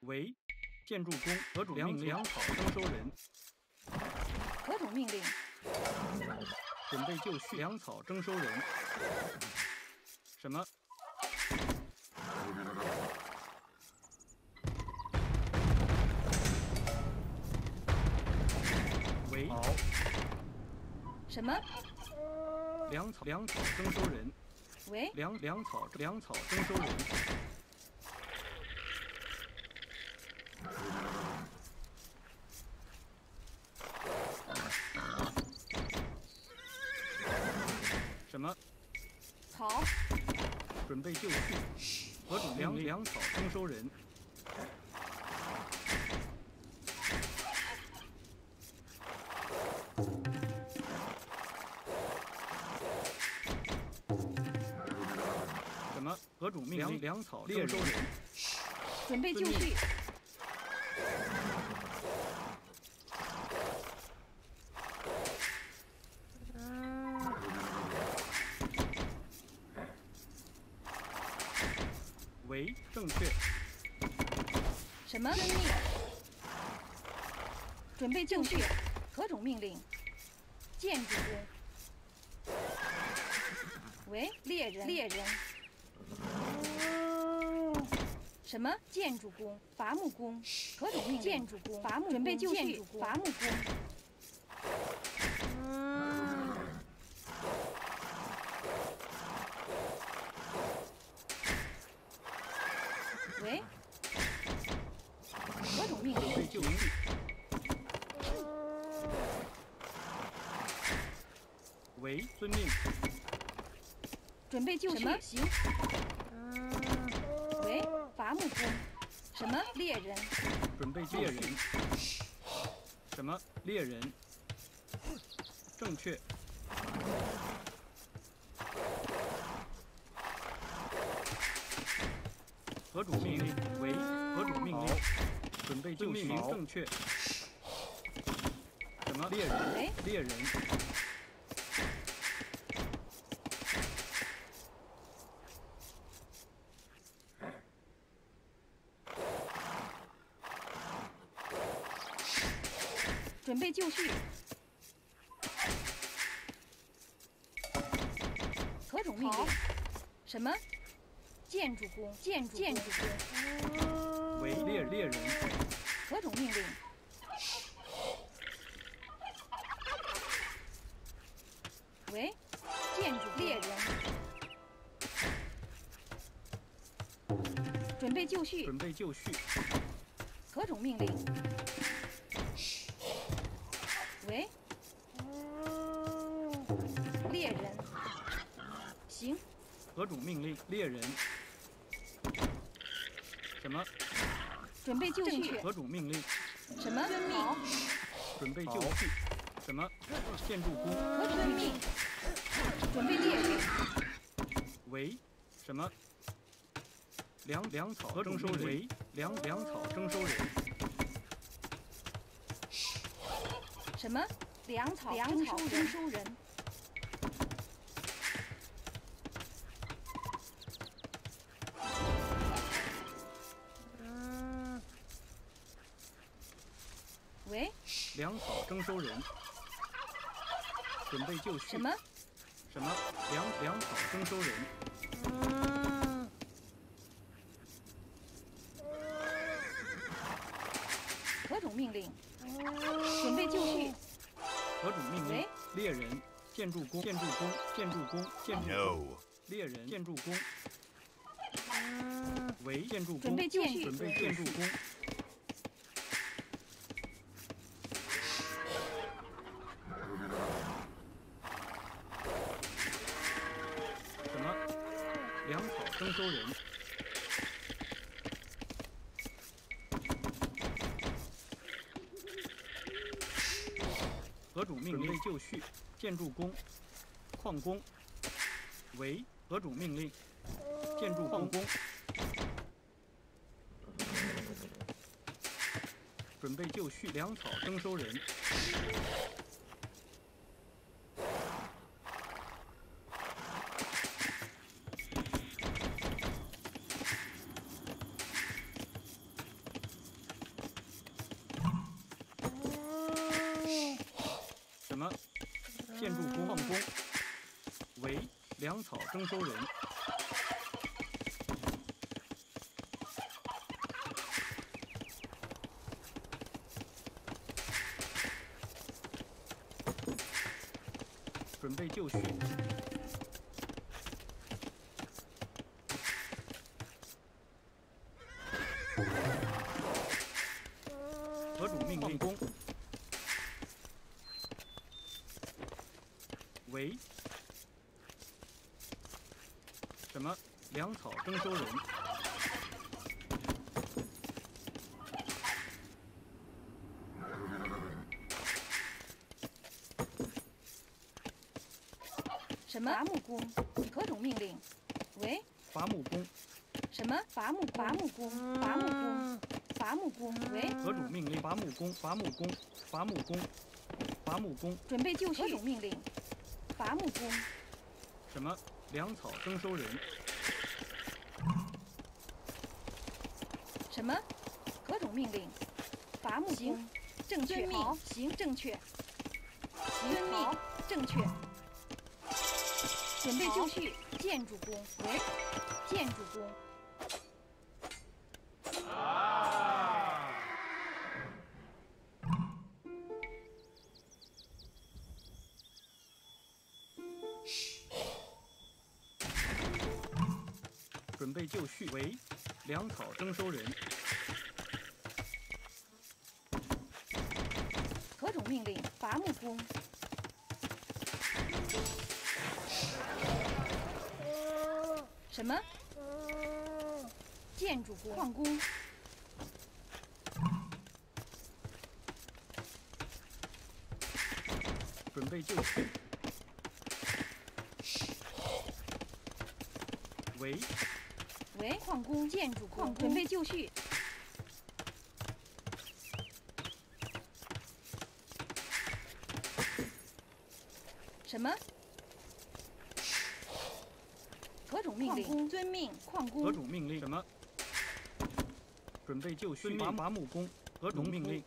为建筑工何种命令？粮草征收人。 何种命令？ 准备就绪。粮草征收人。什么？为好。 什么？ 粮草征收人。 喂？ 粮草征收人。什么？ 草。 准备就绪。何种粮草征收人。什么？何种命令？粮草征收人。 准备就绪。 为正确。 什么？遵命。准备就绪。何种命令？建筑工。喂，猎人。什么？建筑工，伐木工。何种命令？建筑工，伐木。准备就绪。伐木工。喂？何种命令？ 准备就绪。为遵命。 准备就绪。行。喂，伐木工。什么？猎人。 准备猎人。什么？猎人。正确。何种命令？为何种命令？准备就绪。正确。什么？猎人。猎人。 准备就绪。何种命令？什么？建筑工。建筑工。 为猎人。 何种命令？喂，建筑猎人。准备就绪。 准备就绪。 何种命令？喂，猎人。行。 何种命令？猎人。什么？ 准备就绪。 何种命令？ 什么？遵命。 准备就绪。什么？建筑工。 何种命令？准备就绪。 为什么？粮草征收人。为粮草征收人。 什么？粮草征收人。喂？ 粮草征收人。准备就绪。 什么？ 什么？粮草征收人。 何种命令？准备就绪。 何种命令？猎人。建筑工。猎人。建筑工。为建筑工。 准备就绪。 准备建筑工。什么？粮草征收人。何种命令？就绪。建筑工。矿工。为何种命令？建筑矿工。准备就绪。粮草征收人。 草征收人。准备就绪。河主命令攻。为什么？粮草征收人。 什么伐木工？何种命令？喂， 伐木工。 什么伐木工？伐木工。喂， 何主命令？伐木工。 准备就绪。何种命令？伐木工。 什么？粮草征收人。 什么？何种命令？伐木工。正确。好，行，正确。遵命，正确。准备就绪。建筑工。喂，建筑工。 准备就绪。为粮草征收人。 何种命令？伐木工。什么？建筑工。矿工。 准备就绪。为矿工。建筑工。准备就绪。什么？何种命令？遵命。矿工。 何主命令？什么？准备就绪。伐木工。何种命令？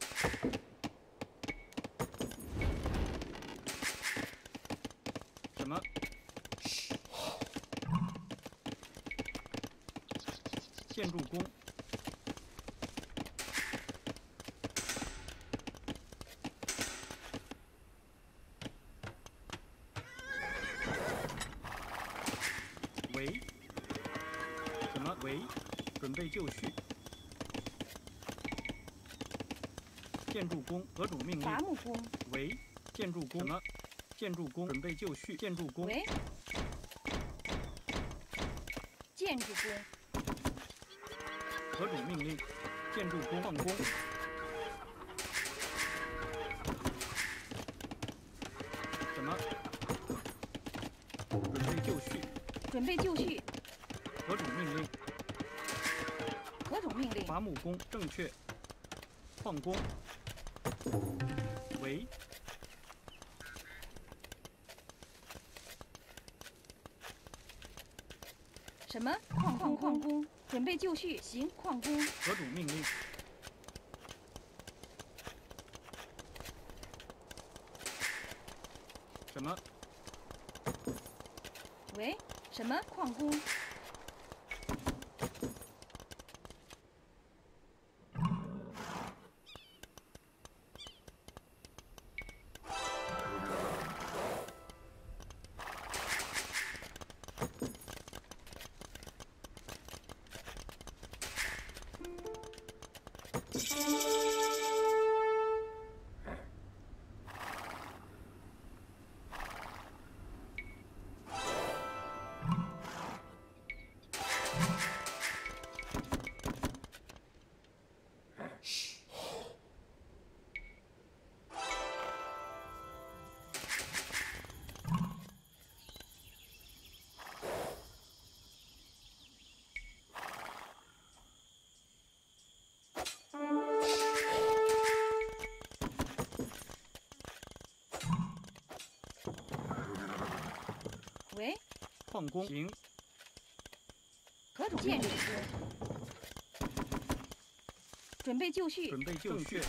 什么？建筑工。为什么？为准备就绪。建筑工。何种命令？ 伐木工。 为建筑工。什么？建筑工。准备就绪。建筑工。 喂，建筑工。 何种命令？建筑工。矿工。什么？准备就绪。 准备就绪。 何种命令？ 何种命令？ 伐木工。正确。矿工。为什么？矿工。准备就绪。行，矿工。 何种命令？什么？ 喂，什么？矿工。喂， 矿工。行。 何种建筑工。准备就绪。 准备就绪。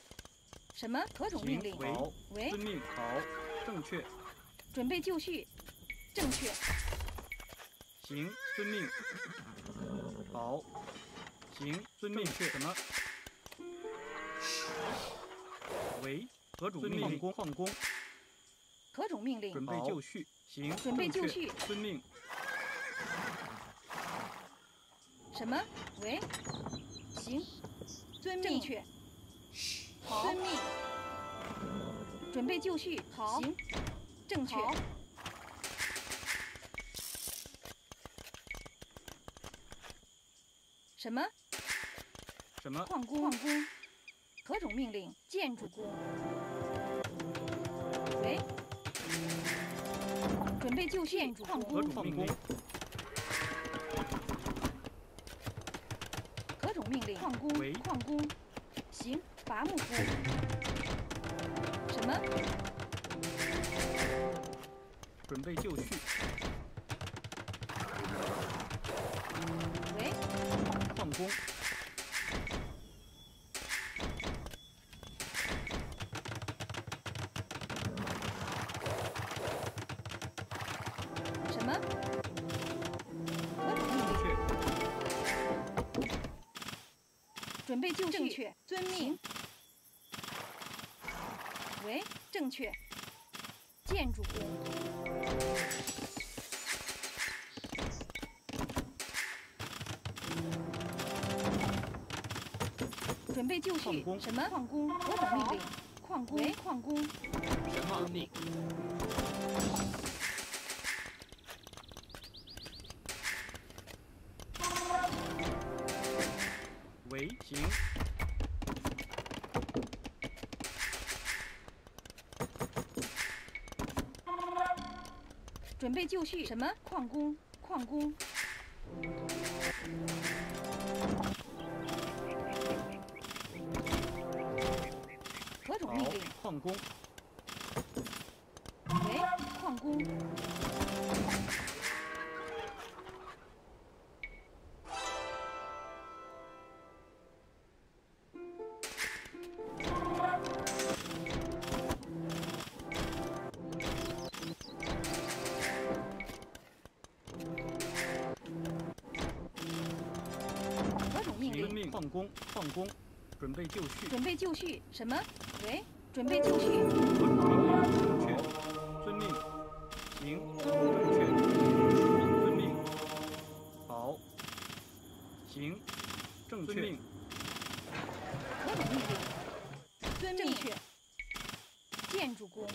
什么？何种命令？ 好。 喂， 遵命。好。正确。 准备就绪。 正确。 行，遵命。好，行，遵命。什么？为何种命令？矿工。 何种命令？ 准备就绪。行， 准备就绪。 遵命。 什么？喂？行，遵命。正确。好。遵命。准备就绪。好。行，正确。什么？ 什么？ 矿工。矿工。何种命令？建筑工。喂？准备就绪。矿工。 何种命令？ 何种命令？矿工。 喂？ 矿工。行，伐木工。什么？ 准备就绪。 喂？ 矿工。 什么？何种命令？准备就绪。正确。遵命。喂？正确。建筑工。准备就绪。什么？矿工。何种命令？矿工。喂？矿工。 什么命？为行。 准备就绪。什么？矿工。矿工。何种命令？ 矿工。 喂？矿工。何种命令？ 矿工。矿工。准备就绪。 准备就绪。什么？喂？准备就绪。 何种命令？正确。遵命。行，正确。遵命。好。行，正确。 何种命令？遵命。正确。建筑工。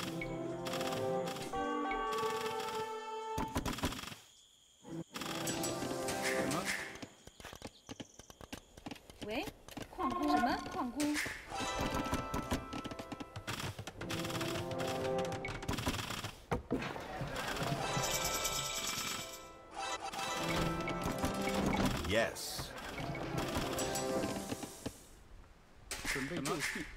什么？ 喂？矿工。什么？矿工。 Yes。 准备就绪。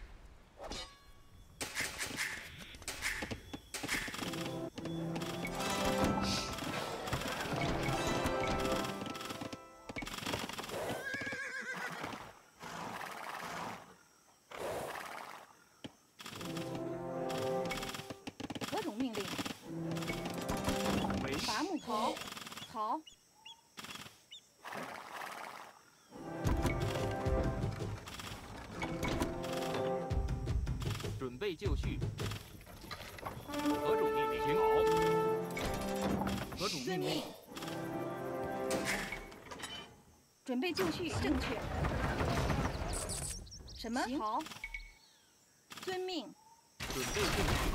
何种命令？ 为伐木工。好。 准备就绪。何种命令？行。好。何种命令？ 准备就绪。正确。什么？好。遵命。 准备就绪。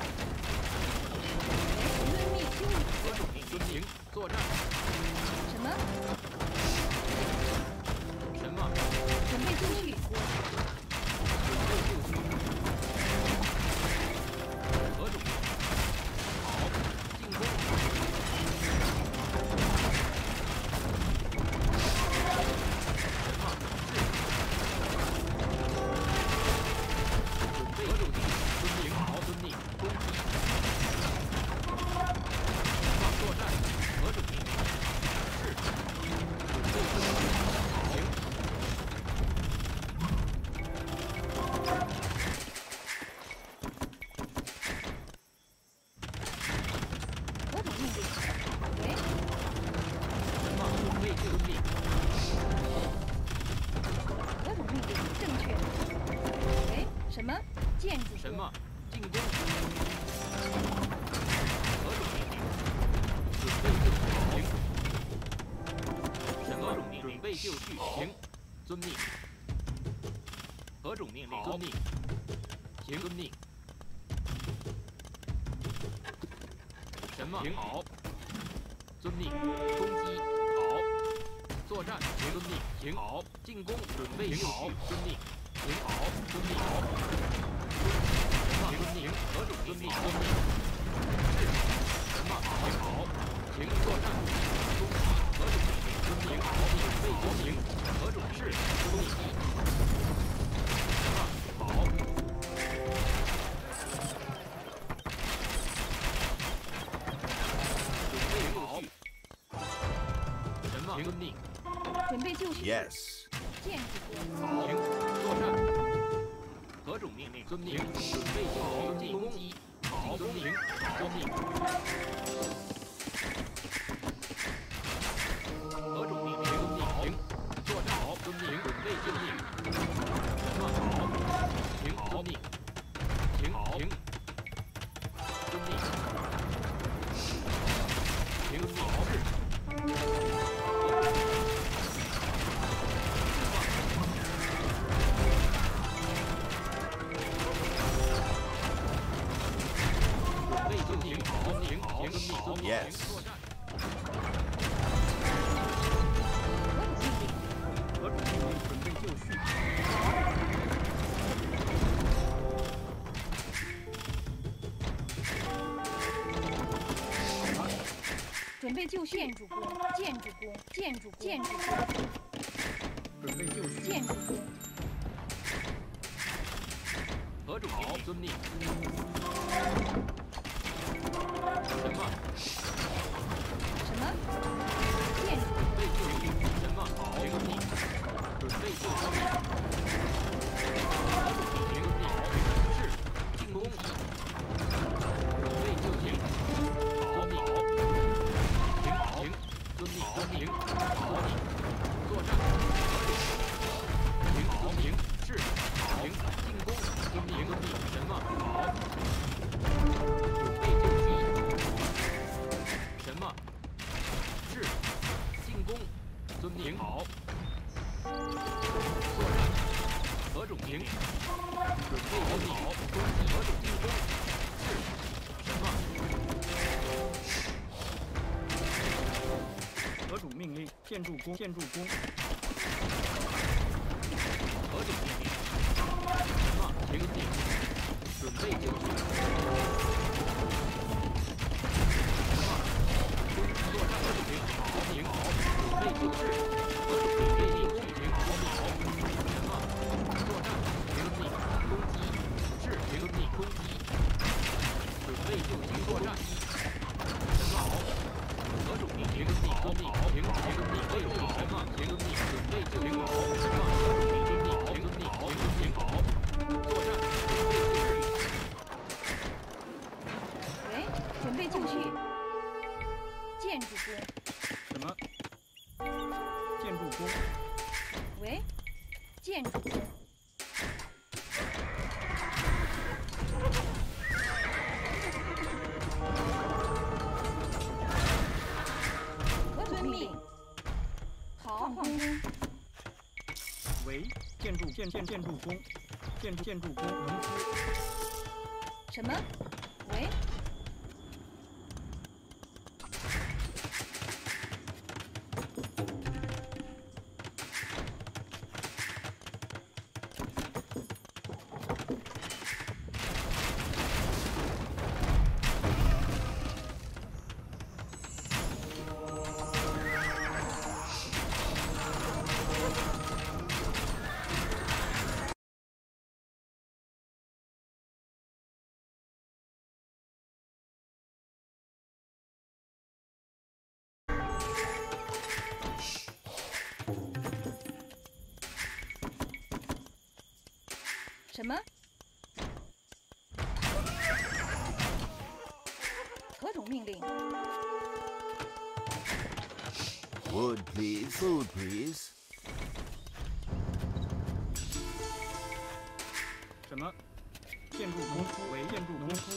遵命。 何种命令？行。作战。 什么？ 什么？ 准备就绪。 准备就绪。何种命令？好，进攻。什么？准备。何种命令？遵命。好，遵命。攻击。作战。 备就绪，行，遵命。何种命令？遵命。行，遵命。什么？行，好。遵命。攻击，好。作战，行，遵命。行，好。进攻，准备就绪，遵命。行，好。遵命。好。遵命。何种遵命？遵命。是。什么？行，好。行，作战。攻击，何种命令？遵命。好。准备就行。何种是？攻击。什么？好。准备就绪。什么？遵命。 准备就绪。 Yes. 建筑工。 好，行，作战。何种命令？遵命。准备就绪。进攻击。好，遵命。遵命。何种命令？遵命。行，作战。好，遵命。准备就绪。什么？好。行，遵命。行，行。遵命。行，好。 Yes. 何种命令？准备就绪。 准备就绪。建筑工。建筑工。建筑工。建筑工。 准备就绪。 建筑工。 何种命令？遵命。什么？ 什么？建筑。 准备就绪。什么？好。遵命。准备就绪。何种命令？遵命。是。进攻。准备就绪。好。命。行。行。遵命。遵命。好。作战。行。好。行。是。行。进攻。遵命。遵命。什么？好。准备就绪。什么？是。进攻。遵命。好。作战。何种命令？准备就绪。攻击。何种进攻？是。什么？ 何种命令？建筑工。建筑工。 何种命令？什么？行命。准备就绪。什么？攻击作战。何种命？好命。好。准备就绪。何种命令？进攻。行。好命。好。什么？作战。行命。攻击。是。行命。攻击。准备就绪。作战。什么？好。何种命令？遵命。遵命。行。行命。备就什么？行命。准备就行。好。什么？何种命？遵命。行命。好。行。好。作战。准备就绪。 喂，准备就绪。建筑工。 什么？建筑工。 喂，建筑工。何种命令？好，矿工。 为建筑工。建筑工。农夫。 什么？喂，什么？何种命令？ Wood, please. Food, please. 什么？建筑农夫为建筑农夫。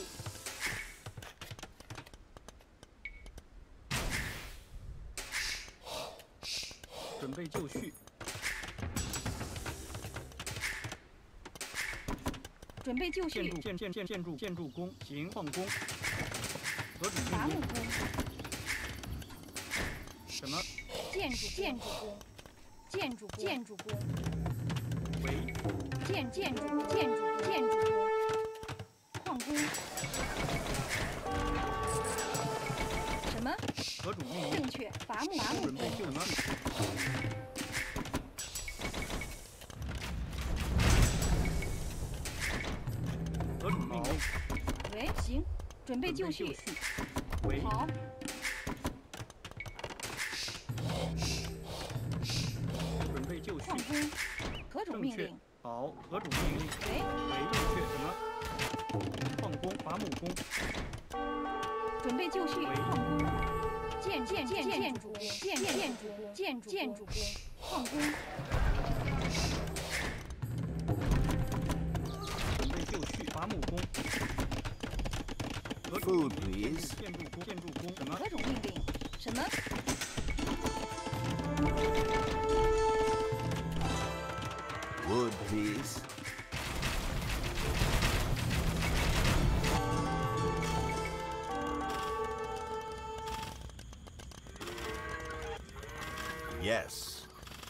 准备就绪， 准备就绪， 建筑工，行矿工，何种伐木命令？ 工， 什么？ 建筑工，建筑工， 为建筑工，矿工，什么？ 何种命令？ 正确，伐木准备就工， 绪，何种命令？ 喂，行，准备就绪， 为好， 准备就绪， 矿工，何种正确命令？。 好，何种命令？ 喂， 为正确什么？矿工，伐木工， 准备就绪， 喂矿工，建筑工，建筑工，矿工， 准备就绪，伐木工。何种 Food, 命令 please. 建筑工什么？ 何种命令？什么？ Wood, please. Yes.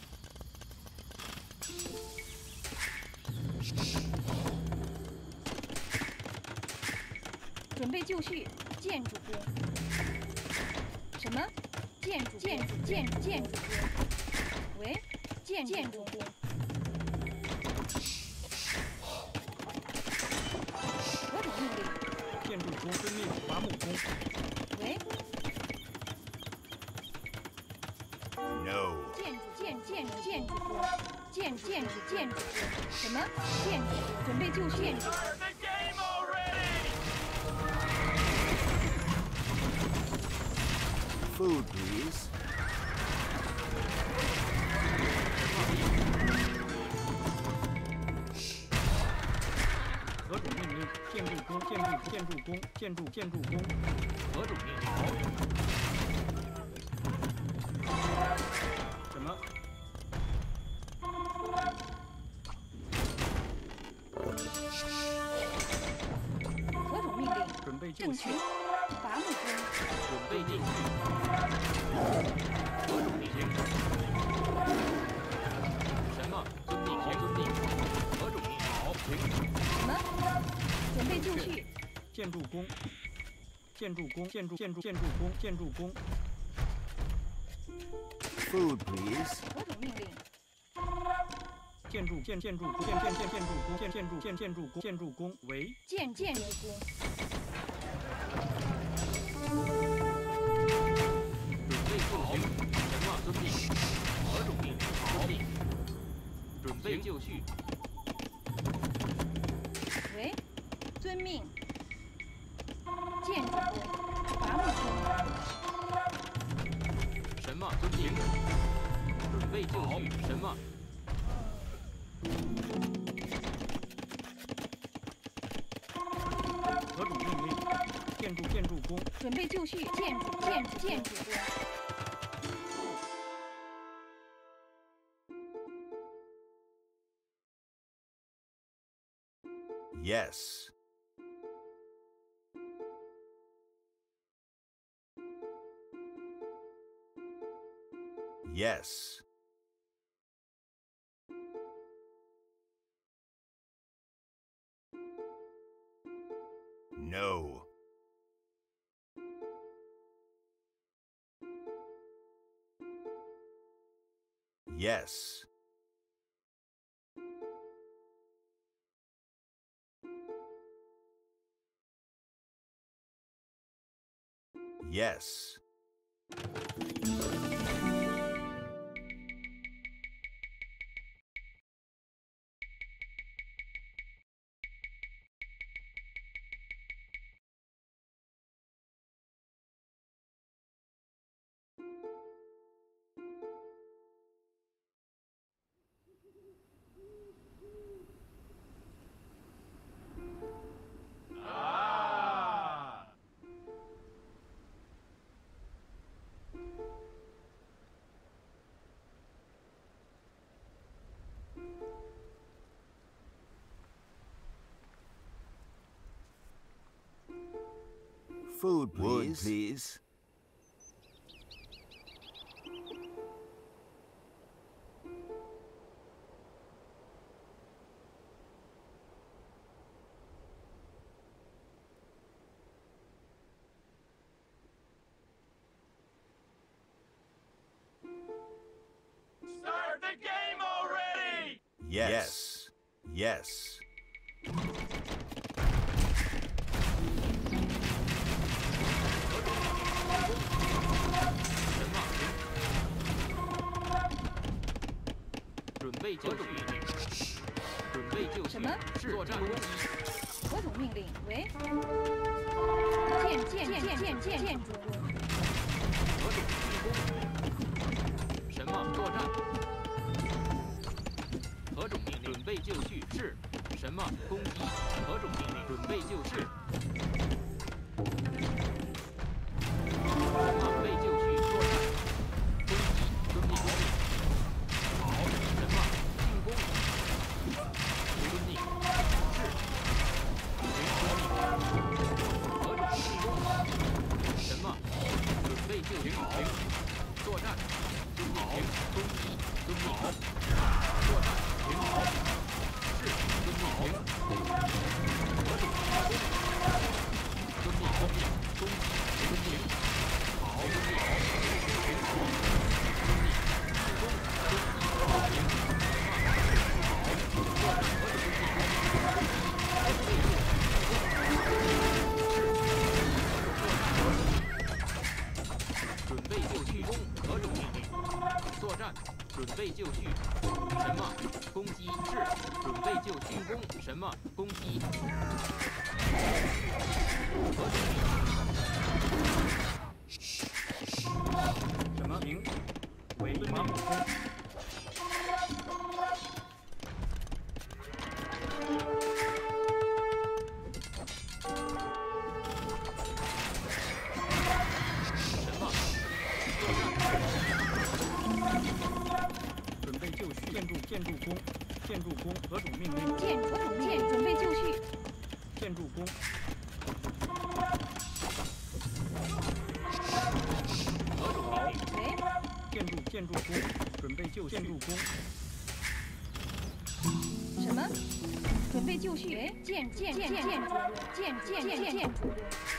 准备就绪，建筑工。什么？建筑工。喂，建筑工。何种命令？ 建筑工遵命，伐木工。 喂， No. 建筑工。建筑工。什么？建筑工。准备就绪。 Food, please. 何种命令？建筑工，建筑工。 何种命令？ 什么？ 何种命令？ 准备就绪正确。，伐木工。 准备进去。何种命令？什么？遵命，遵命。何种命令？好，行。 什么？准备就绪。 建筑工，建筑工。 Food, please. 何种命令？ 建筑工为建筑工。 准备就绪。什么？遵命。何种命令？好，命。准备就绪。 喂，遵命。建筑工，伐木工。 什么？遵命。准备就绪。什么？ 何种命令？建筑工。 准备就绪，建筑工。 Yes. Yes. No. Yes. Yes. Food, please. Start the game already! Yes. Yes. 准备就绪，准备就绪。 什么？ 作战攻击。 何种命令？喂。建筑工。 何种进攻？什么？作战。何种命令？准备就绪。是。什么？攻击？何种命令？准备就绪。准备就绪。作战。攻击。遵命。好。什么？进攻。遵命。是。何种进攻？什么？准备就绪。作战。遵命。攻击。遵命。作战。好。是。遵命。何种进攻？遵命。攻击。遵命。好。遵命。准备就绪攻，何种命令？作战，准备就绪。什么？攻击是。准备就绪攻。什么？攻击。何种命令？ 什么名？为马姆公。 什么？ 准备就绪。建筑工。何种命令？ 准备就绪。 建筑工。 何种命令？ 喂。 建筑工。准备就绪。建筑工。 什么？准备就绪。建筑工。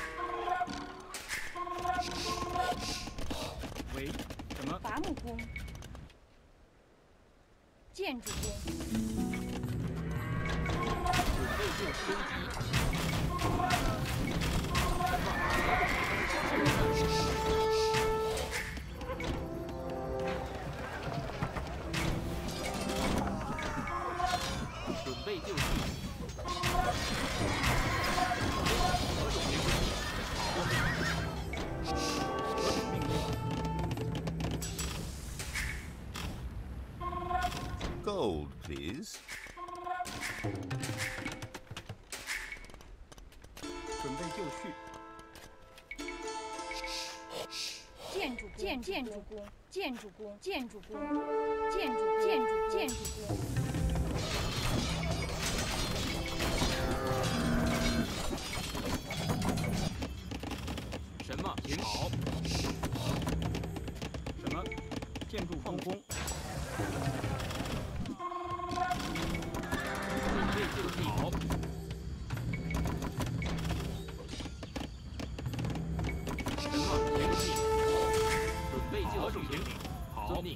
为什么？ 伐木工。建筑工。 准备就绪攻击。准备就绪。何种命令？ 何种命令？ Gold, please. 准备就绪。 建筑工。 什么？停好。 什么？建筑矿工。 准备就绪好。什么？停命。准备就绪停。好。遵命。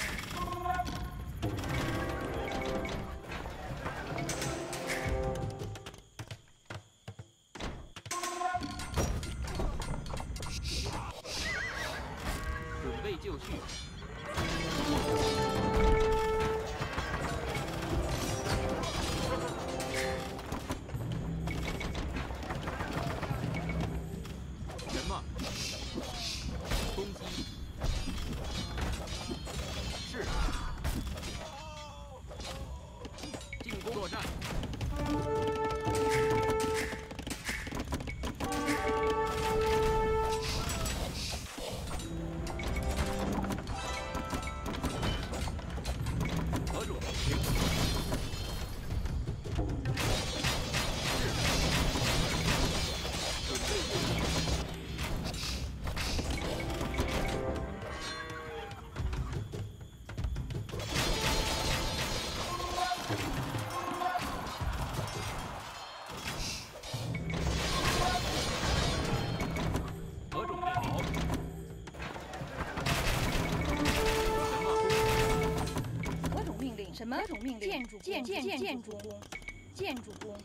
准备就绪。什么？攻击。是。进攻作战。何种停？是。准备就绪。 什么种命令？建筑工。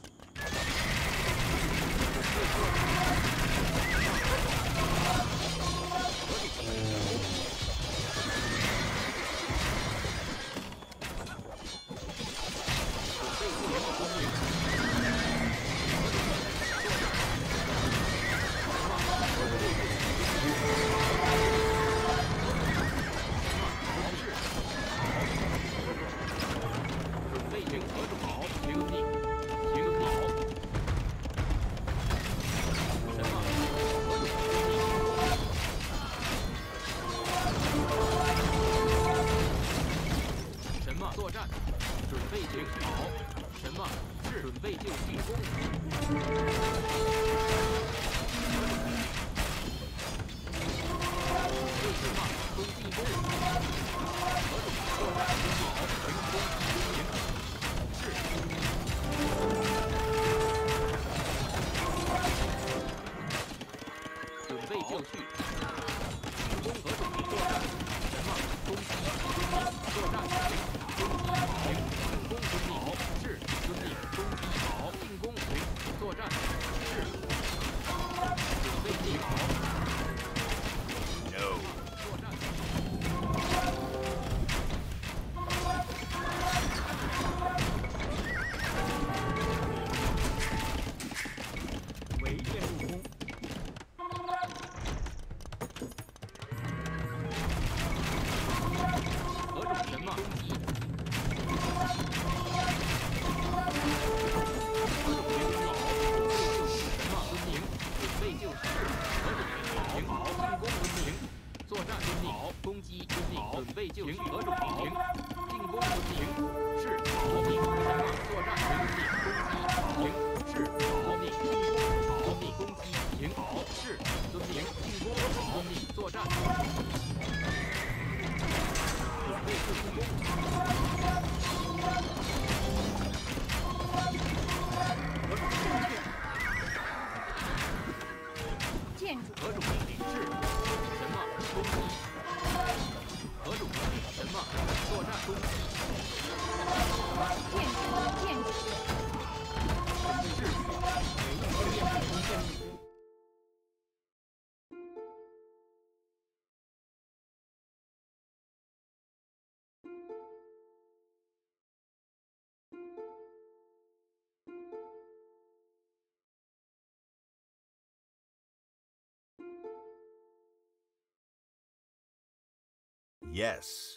Yes.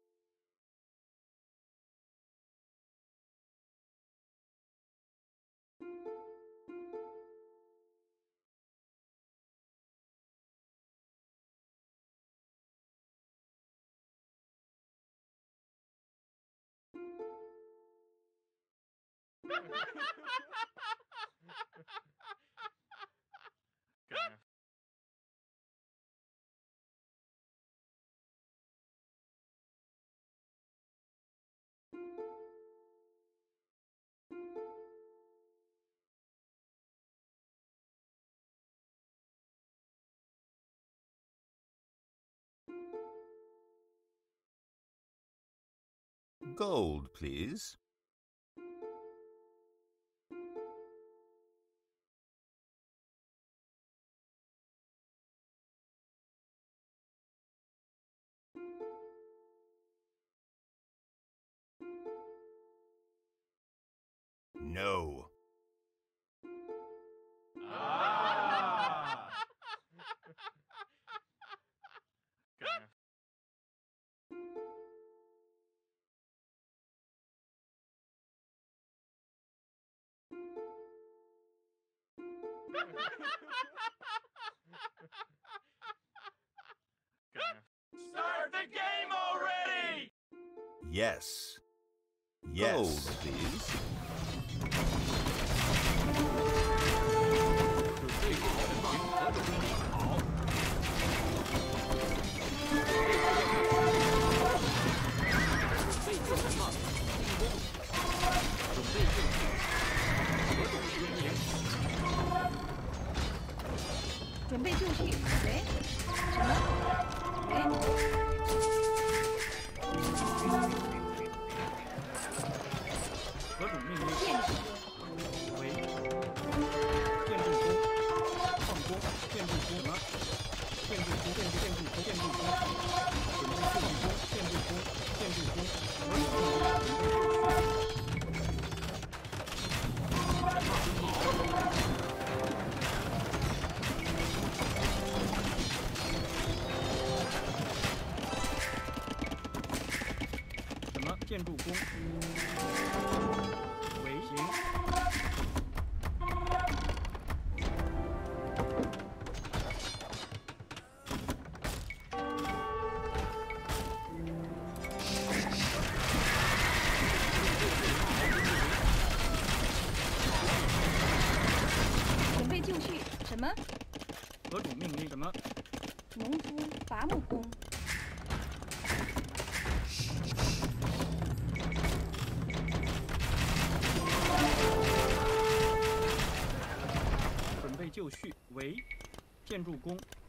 Gold, please. No. Ah! Start the game already! Yes. Yes. Gold, please. 准备就绪。喂？什么？喂？ 建筑工。为行。 准备就绪。什么？ 何种命令？什么？ 农夫伐木工。 准备就绪。为建筑工。